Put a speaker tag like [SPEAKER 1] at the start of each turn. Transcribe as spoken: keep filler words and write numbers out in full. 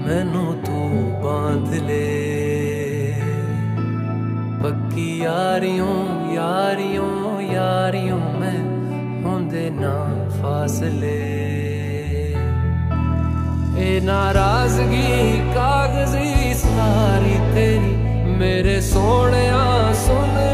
[SPEAKER 1] मैनू तू बांध ले। पक्की यारियों यारियों यारियों मैं होंदे ना फासले। ए नाराजगी कागजी सारी तेरी मेरे सोने सुन